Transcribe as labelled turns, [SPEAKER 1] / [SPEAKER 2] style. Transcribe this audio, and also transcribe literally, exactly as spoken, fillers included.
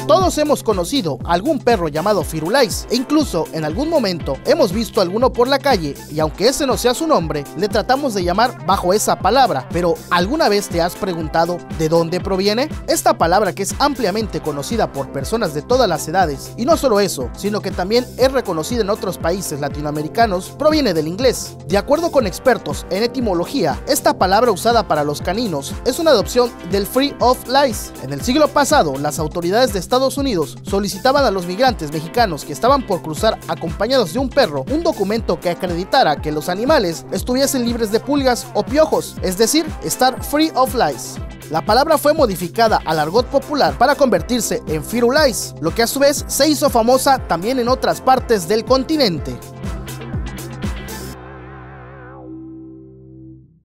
[SPEAKER 1] Todos hemos conocido algún perro llamado Firulais e incluso en algún momento hemos visto alguno por la calle y aunque ese no sea su nombre, le tratamos de llamar bajo esa palabra. Pero ¿alguna vez te has preguntado de dónde proviene? Esta palabra, que es ampliamente conocida por personas de todas las edades, y no solo eso, sino que también es reconocida en otros países latinoamericanos, proviene del inglés. De acuerdo con expertos en etimología, esta palabra usada para los caninos es una adopción del Free of Lice. En el siglo pasado, las autoridades de Estados Unidos solicitaban a los migrantes mexicanos que estaban por cruzar acompañados de un perro un documento que acreditara que los animales estuviesen libres de pulgas o piojos, es decir, estar free of lice. La palabra fue modificada al argot popular para convertirse en Firulais, lo que a su vez se hizo famosa también en otras partes del continente.